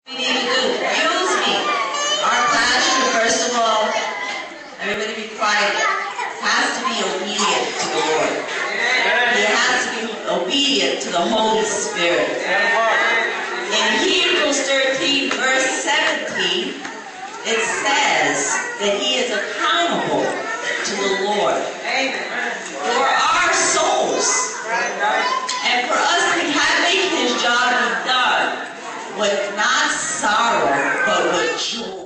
We need to do. Use me. Our pastor, first of all, everybody be quiet, has to be obedient to the Lord. He has to be obedient to the Holy Spirit. In Hebrews 13, verse 17, it says that he is accountable to the Lord for our souls. And for us to make his job be done with not sorrow, but with joy.